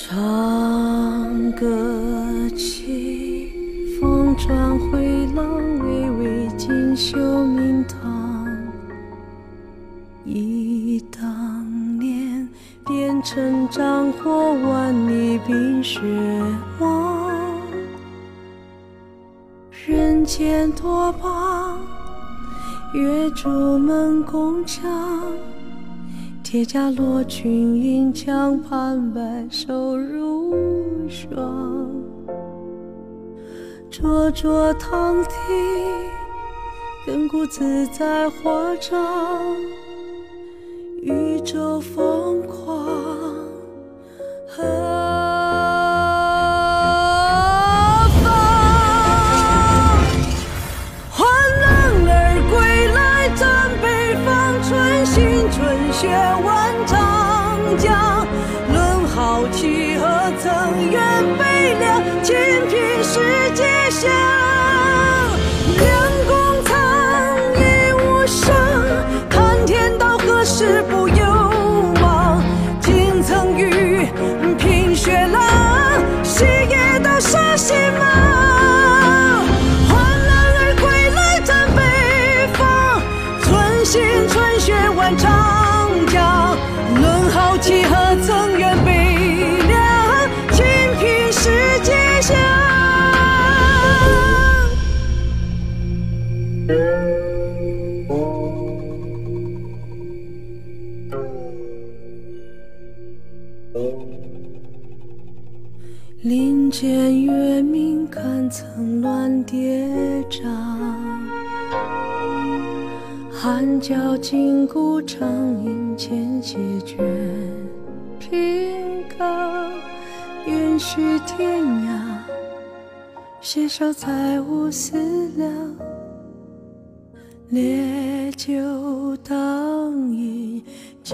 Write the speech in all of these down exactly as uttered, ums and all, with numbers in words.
长歌起，风转回浪，微微锦绣明堂。忆当年，变成战火，万里冰雪望。人间多棒，月竹门宫墙。 铁甲罗裙银枪，盘白首如霜。灼灼堂体，亘古自在华章。宇宙疯狂，何方？欢浪儿归来，战北方，春心春雪。 万长江，论豪气何曾远北凉？尽凭世界香。两公苍夷无声，谈天道何时不由忙？今曾与凭雪浪，夕夜都杀心忙。欢浪儿归来战北方，春心春雪万长。 论豪气何曾远北凉？尽凭世界香。林间月明，看层峦叠嶂。 寒角金鼓，长吟千写卷平冈。远续天涯，携手再无思量。烈酒当饮今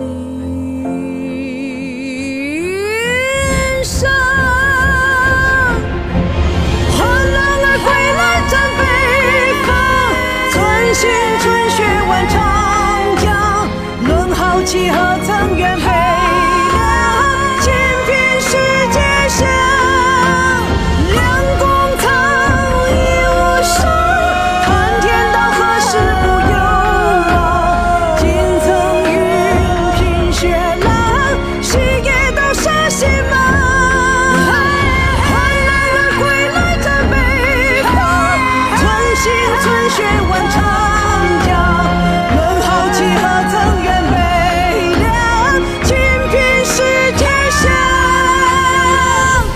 生。 气何曾远北凉？尽凭世界香。两公苍夷无声，谈天道何时不由忙？今曾云凭雪浪，夕夜都杀心忙。欢浪儿归来战北方，春心春雪万长江。论豪气何曾远北？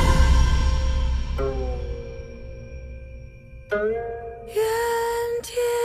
愿天。